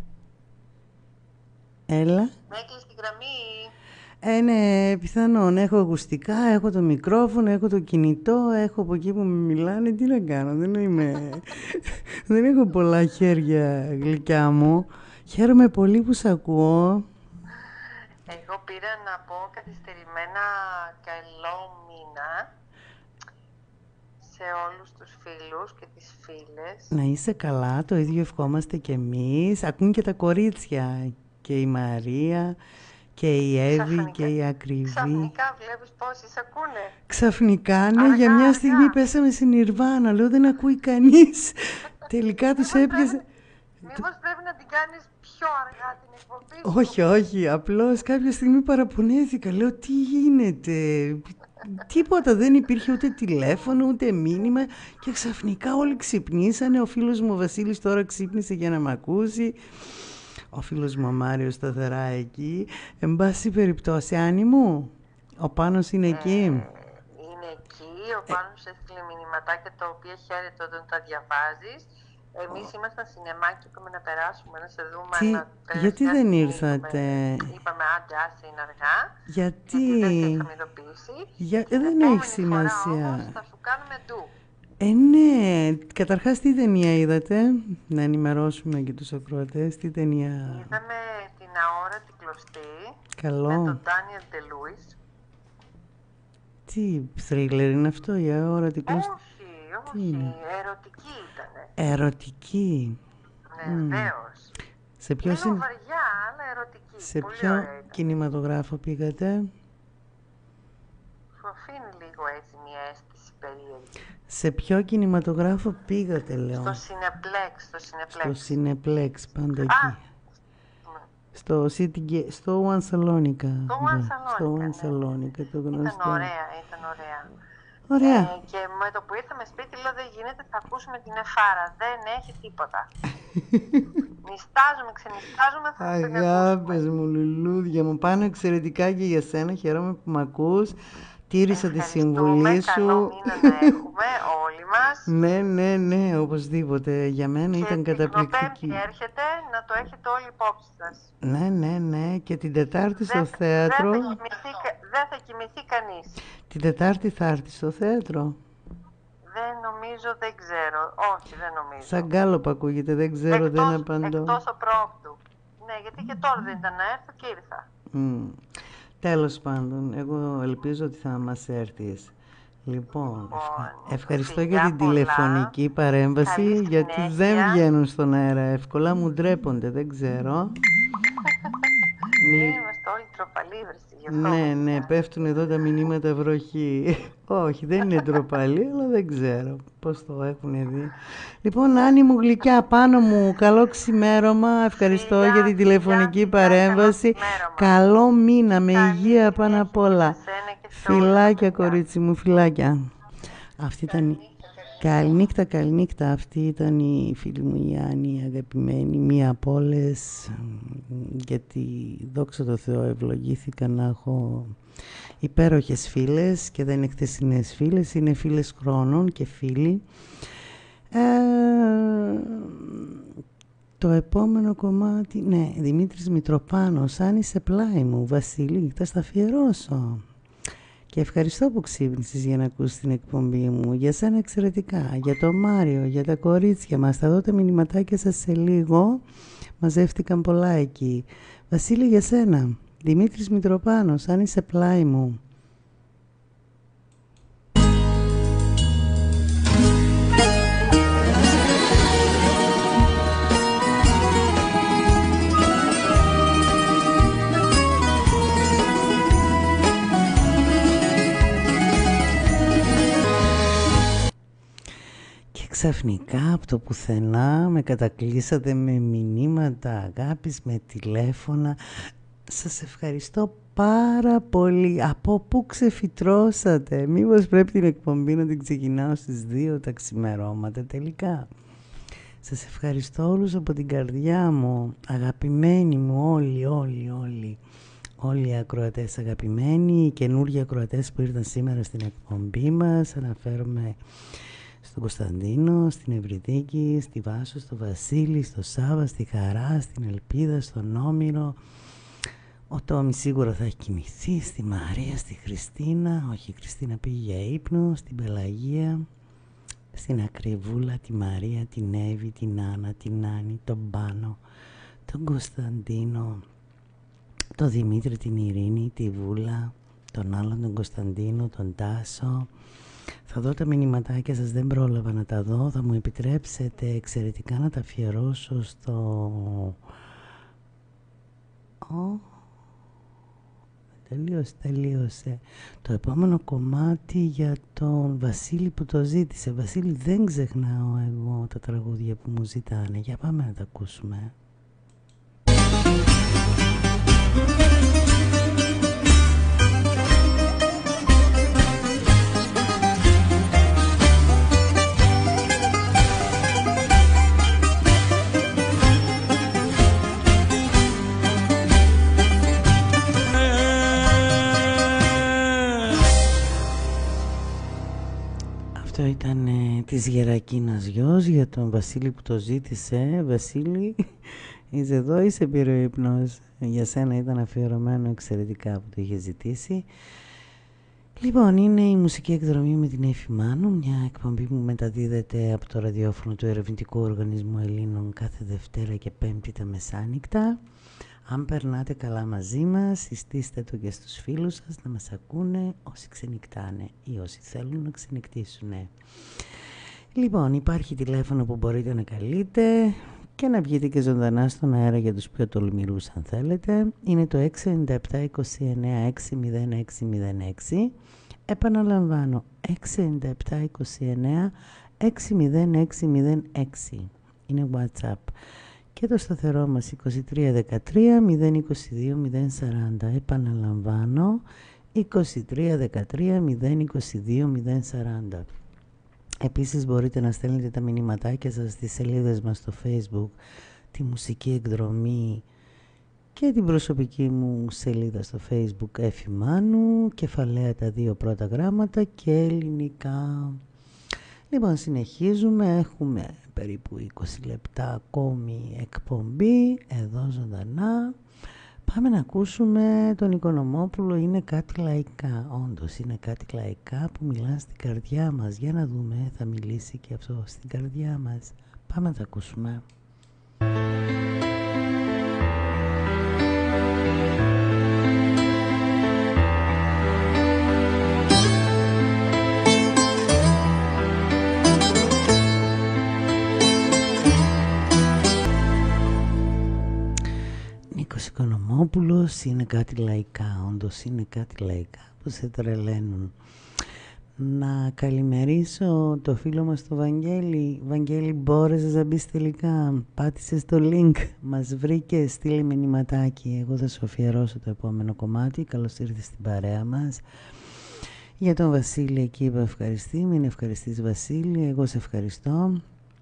Έλα. Με έκλεισε τη γραμμή. Ναι, πιθανόν. Έχω ακουστικά, έχω το μικρόφωνο, έχω το κινητό, έχω από εκεί που με μιλάνε. Τι να κάνω, δεν έχω πολλά χέρια, γλυκιά μου. Χαίρομαι πολύ που σ' ακούω. Εγώ πήρα να πω καθυστερημένα καλό μήνα σε όλους τους φίλους και τις φίλες. Να είσαι καλά, το ίδιο ευχόμαστε κι εμείς. Ακούν και τα κορίτσια, και η Μαρία και η Εύη και η Ακριβή. Ξαφνικά βλέπεις πόσοι σ' ακούνε. Ξαφνικά, ναι, για μια στιγμή πέσαμε στην Ιρβάνα. Λέω δεν ακούει κανείς. Τελικά τους έπιασε. Μήπως πρέπει να την κάνεις πιο αργά την εκπομπή σου? Όχι, απλώς κάποια στιγμή παραπονέθηκα. Λέω τι γίνεται. Τίποτα, δεν υπήρχε ούτε τηλέφωνο ούτε μήνυμα και ξαφνικά όλοι ξυπνήσανε. Ο φίλος μου ο Βασίλης τώρα ξύπνησε για να μ' ακούσει. Ο φίλος μου ο Μάριος σταθερά εκεί. Εν πάση περιπτώσει, Άννη μου, ο Πάνος είναι εκεί. Είναι εκεί, ο Πάνος έστειλε μηνυματάκια τα οποία χαίρεται όταν τα διαβάζεις. Εμείς ήμασταν σινεμά και είπαμε να περάσουμε, να σε δούμε. Γιατί δεν ήρθατε? Είπαμε άντε άσε είναι αργά. Γιατί δεν σε είχαμε ειδοποιήσει. Δεν έχει σημασία. Όμως θα σου κάνουμε ντου. Ναι, καταρχάς τι ταινία είδατε? Να ενημερώσουμε και τους ακροατές. Τι ταινία? Είδαμε την Αόρατη Κλωστή. Καλό. Με τον Ντάνιελ Ντελούις. Τι θρίλερ είναι αυτό, η Αόρατη Κλωστή? Όχι, ερωτική ήτανε. Ερωτική. Ναι, βεβαίως. Λίγο βαριά, αλλά ερωτική. Σε πολύ ποιο ωραία. κινηματογράφο πήγατε? Σου αφήνει λίγο έτσι μια αίσθηση περίεργη. Σε ποιο κινηματογράφο πήγατε, λέω? Στο Cineplex. Στο Cineplex, πάντα εκεί. Στο One Salonica. Στο One Salonica, το γνωστό. Ήταν ωραία. Ωραία. Και με το που ήρθαμε σπίτι λέω δεν γίνεται, θα ακούσουμε την Εφάρα. Δεν έχει τίποτα. Ξενιστάζουμε, θα την ακούσουμε. Αγάπες μου, λουλούδια μου, πάνε εξαιρετικά και για σένα. Χαίρομαι που μ' ακούς. Τήρησα τη συμβουλή σου. Καλό μήνα να έχουμε όλοι μας. Ναι, οπωσδήποτε. Για μένα ήταν καταπληκτική. Και την έρχεται να το έχετε όλοι υπόψη σας. Ναι. Και την Τετάρτη στο θέατρο. Δεν θα κοιμηθεί κανείς. Την Τετάρτη θα έρθει στο θέατρο. Δεν ξέρω. Όχι, δεν νομίζω. Σαν γκάλωπ ακούγεται, δεν ξέρω, δεν απαντώ. Εκτός οπρόοπτου. Ναι, γιατί και τώρα δεν ήταν να έρθω και ήρθα. Τέλος πάντων, εγώ ελπίζω ότι θα μας έρθεις. Λοιπόν, ευχαριστώ για την τηλεφωνική παρέμβαση, γιατί δεν βγαίνουν στον αέρα εύκολα, μου ντρέπονται, δεν ξέρω. Είμαστε όλοι τροπαλοί, Ναι, πέφτουν εδώ τα μηνύματα βροχή. Όχι, δεν είναι ντροπαλή, αλλά δεν ξέρω πώς το έχουν δει. Λοιπόν, Άννη μου γλυκιά, πάνω μου, καλό ξημέρωμα. Ευχαριστώ για την τηλεφωνική παρέμβαση. Καλό μήνα, με υγεία πάνω απ' όλα. Φιλάκια, κορίτσι μου, φιλάκια. Αυτή ήταν... Καληνύχτα. Αυτή ήταν η φίλη μου η Άννη, αγαπημένη, μία από όλες, γιατί δόξα τω Θεώ ευλογήθηκα να έχω υπέροχες φίλες και δεν είναι χθεσινές φίλες, είναι φίλες χρόνων και φίλοι. Το επόμενο κομμάτι, ναι, Δημήτρης Μητροπάνος, αν είσαι πλάι μου, Βασίλη, θα στα αφιερώσω. Και ευχαριστώ που ξύπνησες για να ακούσεις την εκπομπή μου. Για σένα εξαιρετικά, για τον Μάριο, για τα κορίτσια μας. Θα δω τα μηνυματάκια σας σε λίγο. Μαζεύτηκαν πολλά εκεί. Βασίλη, για σένα. Δημήτρης Μητροπάνος, αν είσαι πλάι μου. Ξαφνικά από το πουθενά με κατακλείσατε με μηνύματα αγάπης, με τηλέφωνα. Σας ευχαριστώ πάρα πολύ. Από πού ξεφυτρώσατε? Μήπως πρέπει την εκπομπή να την ξεκινάω στις 2 τα ξημερώματα τελικά? Σας ευχαριστώ όλους από την καρδιά μου, αγαπημένοι μου, όλοι οι ακροατές αγαπημένοι, οι καινούργιοι ακροατές που ήρθαν σήμερα στην εκπομπή μας. Αναφέρομαι στον Κωνσταντίνο, στην Ευρυδίκη, στη Βάσο, στο Βασίλη, στο Σάβα, στη Χαρά, στην Ελπίδα, στον Όμηρο. Ο Τόμι σίγουρα θα έχει κοιμηθεί, στη Μαρία, στη Χριστίνα, όχι η Χριστίνα πήγε για ύπνο, στην Πελαγία, στην Ακριβούλα, τη Μαρία, την Εύη, την Άννα, την Άννη, τον Πάνο, τον Κωνσταντίνο, τον Δημήτρη, την Ειρήνη, τη Βούλα, τον άλλον τον Κωνσταντίνο, τον Τάσο. Θα δω τα μηνυματάκια σας, δεν πρόλαβα να τα δω. Θα μου επιτρέψετε εξαιρετικά να τα αφιερώσω στο... Τελείωσε. Το επόμενο κομμάτι για τον Βασίλη που το ζήτησε. Βασίλη, δεν ξεχνάω εγώ τα τραγούδια που μου ζητάνε. Για πάμε να τα ακούσουμε. Αυτό ήταν της Γερακίνας γιος για τον Βασίλη που το ζήτησε. Βασίλη, είσαι εδώ, είσαι πήρε ο ύπνος. Για σένα ήταν αφιερωμένο εξαιρετικά που το είχε ζητήσει. Λοιπόν, είναι η μουσική εκδρομή με την Εύη Μάνου, μια εκπομπή που μεταδίδεται από το ραδιόφωνο του Ερευνητικού Οργανισμού Ελλήνων κάθε Δευτέρα και Πέμπτη τα μεσάνυχτα. Αν περνάτε καλά μαζί μας, συστήστε το και στους φίλους σας να μας ακούνε όσοι ξενικτάνε ή όσοι θέλουν να ξενικτήσουν. Λοιπόν, υπάρχει τηλέφωνο που μπορείτε να καλείτε και να βγείτε και ζωντανά στον αέρα για τους πιο τολμηρούς αν θέλετε. Είναι το 697 29 60606. Επαναλαμβάνω, 697 29 60606. Είναι WhatsApp. Και το σταθερό μας 2313 022 040. Επαναλαμβάνω, 2313 022 040. Επίσης μπορείτε να στέλνετε τα μηνυματάκια σας στις σελίδες μας στο Facebook, τη μουσική εκδρομή και την προσωπική μου σελίδα στο Facebook Εύη Μάνου, κεφαλαία τα δύο πρώτα γράμματα και ελληνικά. Λοιπόν, συνεχίζουμε, έχουμε περίπου 20 λεπτά ακόμη εκπομπή, εδώ ζωντανά. Πάμε να ακούσουμε τον Οικονομόπουλο, είναι κάτι λαϊκά, όντως είναι κάτι λαϊκά που μιλά στην καρδιά μας. Για να δούμε, θα μιλήσει και αυτό στην καρδιά μας. Πάμε να τα ακούσουμε. Νίκος Οικονομόπουλος, είναι κάτι λαϊκά, όντως είναι κάτι λαϊκά που σε τρελαίνουν. Να καλημερίσω το φίλο μας το Βαγγέλη. Βαγγέλη, μπόρεσες να μπεις τελικά? Πάτησες το link, μας βρήκε, στείλε μηνυματάκι. Εγώ θα σου αφιερώσω το επόμενο κομμάτι. Καλώς ήρθες στην παρέα μας. Για τον Βασίλη εκεί είπα ευχαριστή. Μην ευχαριστείς Βασίλη, εγώ σε ευχαριστώ.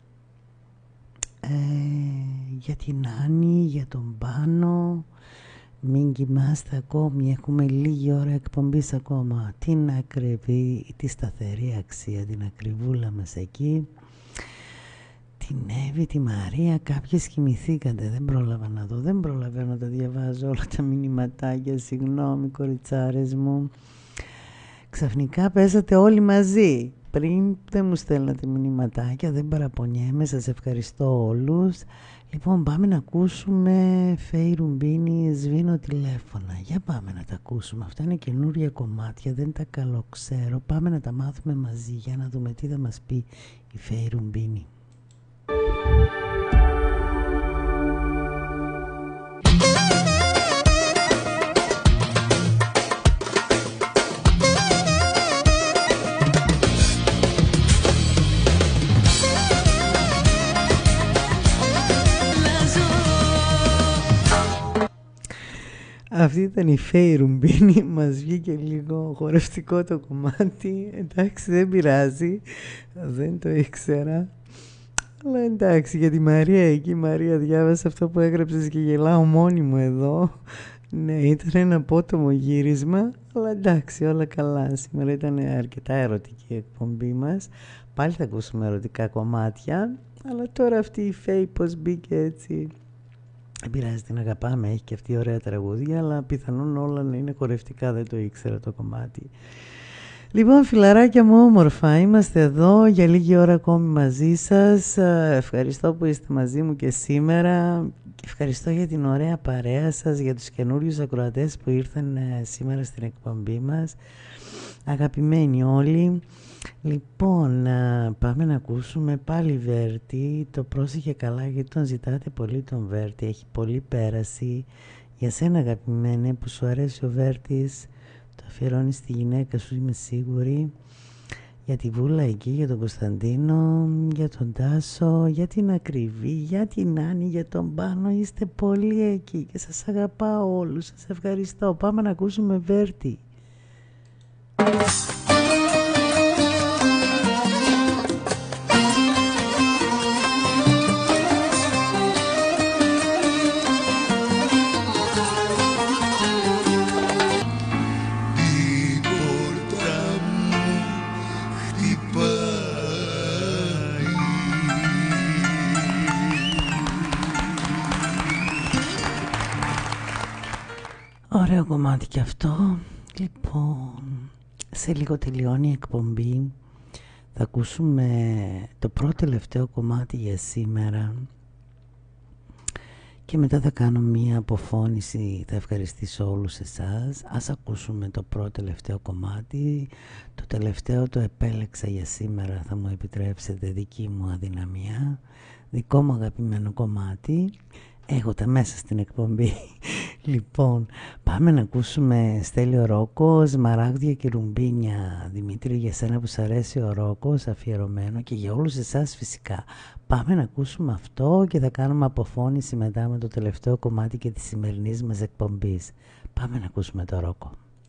Για την Άννη, για τον Πάνο, μην κοιμάστε ακόμη, έχουμε λίγη ώρα εκπομπής ακόμα. Την ακριβή, τη σταθερή αξία, την ακριβούλα μας εκεί, την Εύη, τη Μαρία. Κάποιες κοιμηθήκατε, δεν πρόλαβα να δω, δεν πρόλαβα να τα διαβάζω όλα τα μηνυματάκια, συγγνώμη κοριτσάρες μου. Ξαφνικά πέσατε όλοι μαζί. Πριν δεν μου στέλνατε μηνυματάκια, δεν παραπονιέμαι, σας ευχαριστώ όλους. Λοιπόν, πάμε να ακούσουμε Φέη Ρουμπίνη, σβήνω τηλέφωνα. Για πάμε να τα ακούσουμε, αυτά είναι καινούρια κομμάτια, δεν τα καλοξέρω. Πάμε να τα μάθουμε μαζί για να δούμε τι θα μας πει η Φέη Ρουμπίνη. Αυτή ήταν η Φέη Ρουμπίνη, μας βγήκε λίγο χορευτικό το κομμάτι, εντάξει δεν πειράζει, δεν το ήξερα, αλλά εντάξει για τη Μαρία εκεί, Μαρία διάβασα αυτό που έγραψες και γελάω μόνη μου εδώ, ναι ήταν ένα απότομο γύρισμα, αλλά εντάξει όλα καλά, σήμερα ήταν αρκετά ερωτική η εκπομπή μας. πάλι θα ακούσουμε ερωτικά κομμάτια, αλλά τώρα αυτή η Φέη πως μπήκε έτσι. Δεν πειράζει, την αγαπάμε, έχει και αυτή ωραία τραγούδια, αλλά πιθανόν όλα να είναι κορευτικά, δεν το ήξερα το κομμάτι. Λοιπόν, φιλαράκια μου όμορφα, είμαστε εδώ για λίγη ώρα ακόμη μαζί σας. Ευχαριστώ που είστε μαζί μου και σήμερα και ευχαριστώ για την ωραία παρέα σας, για τους καινούριους ακροατές που ήρθαν σήμερα στην εκπομπή μας. Αγαπημένοι όλοι. Λοιπόν, πάμε να ακούσουμε πάλι Βέρτη. Το πρόσεχε καλά γιατί τον ζητάτε πολύ τον Βέρτη, έχει πολύ πέραση. Για σένα αγαπημένε που σου αρέσει ο Βέρτης, το αφιερώνεις στη γυναίκα σου, είμαι σίγουρη. Για τη Βούλα εκεί, για τον Κωνσταντίνο, για τον Τάσο, για την Ακριβή, για την Άννη, για τον Πάνο. Είστε πολύ εκεί και σας αγαπάω όλους, σας ευχαριστώ. Πάμε να ακούσουμε Βέρτη. Ωραίο κομμάτι και αυτό. Λοιπόν, σε λίγο τελειώνει η εκπομπή. Θα ακούσουμε το πρώτο τελευταίο κομμάτι για σήμερα και μετά θα κάνω μία αποφώνηση. Θα ευχαριστήσω όλους εσάς. Ας ακούσουμε το πρώτο τελευταίο κομμάτι. Το τελευταίο το επέλεξα για σήμερα, θα μου επιτρέψετε, δική μου αδυναμία, δικό μου αγαπημένο κομμάτι. Έχω τα μέσα στην εκπομπή. Λοιπόν, πάμε να ακούσουμε Στέλιο Ρόκο, Σμαράγδια και Ρουμπίνια. Δημήτρη, για σένα που σ' αρέσει ο Ρόκος, αφιερωμένο και για όλους εσάς φυσικά. Πάμε να ακούσουμε αυτό και θα κάνουμε αποφώνηση μετά με το τελευταίο κομμάτι και τη σημερινής μας εκπομπής. Πάμε να ακούσουμε το Ρόκο.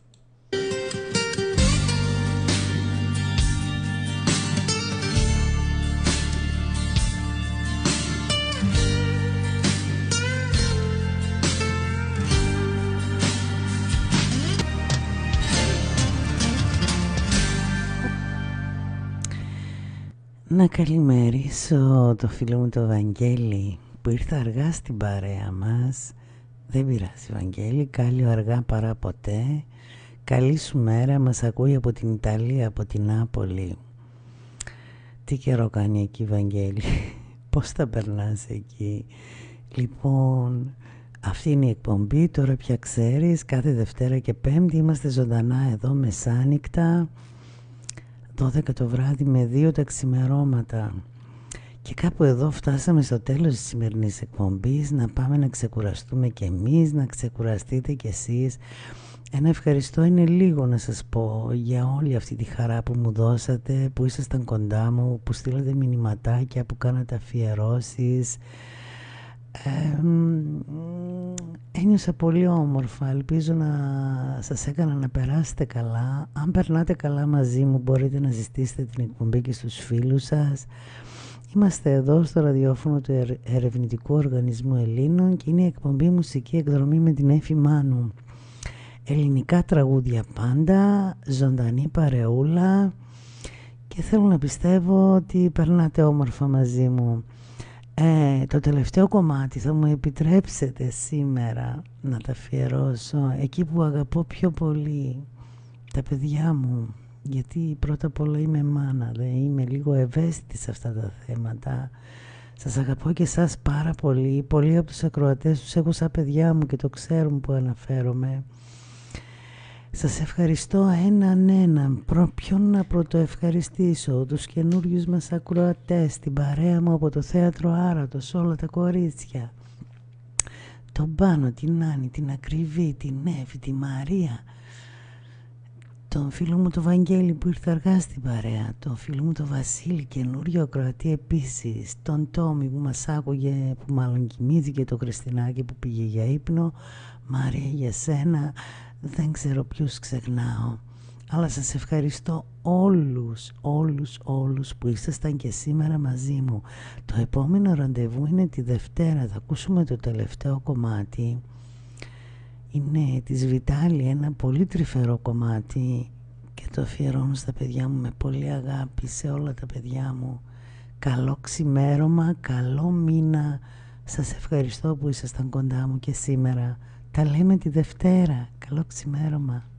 Να καλημερίσω το φίλο μου το Βαγγέλη που ήρθε αργά στην παρέα μας. Δεν πειράζει Βαγγέλη, κάλλιο αργά παρά ποτέ. Καλή σου μέρα, μας ακούει από την Ιταλία, από την Νάπολη. Τι καιρό κάνει εκεί Βαγγέλη, πώς θα περνάς εκεί. Λοιπόν, αυτή είναι η εκπομπή, τώρα πια ξέρεις, κάθε Δευτέρα και Πέμπτη είμαστε ζωντανά εδώ μεσάνυχτα. 12 το βράδυ με 2 τα ξημερώματα. Και κάπου εδώ φτάσαμε στο τέλος της σημερινής εκπομπής. Να πάμε να ξεκουραστούμε κι εμείς, να ξεκουραστείτε κι εσείς. Ένα ευχαριστώ είναι λίγο να σας πω για όλη αυτή τη χαρά που μου δώσατε, που ήσασταν κοντά μου, που στείλατε μηνυματάκια, που κάνατε αφιερώσεις. Ένιωσα πολύ όμορφα, ελπίζω να σας έκανα να περάσετε καλά. Αν περνάτε καλά μαζί μου μπορείτε να ζητήσετε την εκπομπή και στους φίλους σας. Είμαστε εδώ στο ραδιόφωνο του Ερευνητικού Οργανισμού Ελλήνων και είναι η εκπομπή Μουσική Εκδρομή με την Έφη Μάνου. Ελληνικά τραγούδια πάντα, ζωντανή παρεούλα και θέλω να πιστεύω ότι περνάτε όμορφα μαζί μου. Το τελευταίο κομμάτι θα μου επιτρέψετε σήμερα να τα αφιερώσω εκεί που αγαπώ πιο πολύ, τα παιδιά μου, γιατί πρώτα απ' όλα είμαι μάνα, είμαι λίγο ευαίσθητη σε αυτά τα θέματα. Σας αγαπώ και εσάς πάρα πολύ. Πολλοί από τους ακροατές τους έχω σαν παιδιά μου και το ξέρουν που αναφέρομαι. Σας ευχαριστώ έναν. Ποιον να πρωτοευχαριστήσω? Τους καινούριους μας ακροατές, την παρέα μου από το Θέατρο Άρατος, όλα τα κορίτσια. Τον Πάνο, την Άννη, την Ακριβή, την Εύη, τη Μαρία. Τον φίλο μου το Βαγγέλη που ήρθε αργά στην παρέα. Τον φίλο μου το Βασίλη, καινούριο ακροατή επίσης. Τον Τόμι που μας άκουγε, που μάλλον κοιμήθηκε, το Χριστινάκι που πήγε για ύπνο. Μαρία, για σένα δεν ξέρω ποιους ξεχνάω, αλλά σας ευχαριστώ όλους που ήσασταν και σήμερα μαζί μου. Το επόμενο ραντεβού είναι τη Δευτέρα, θα ακούσουμε το τελευταίο κομμάτι. Είναι της Βιτάλη, ένα πολύ τρυφερό κομμάτι και το αφιερώνω στα παιδιά μου με πολύ αγάπη, σε όλα τα παιδιά μου. Καλό ξημέρωμα, καλό μήνα. Σας ευχαριστώ που ήσασταν κοντά μου και σήμερα. Τα λέμε τη Δευτέρα. Καλό ξημέρωμα.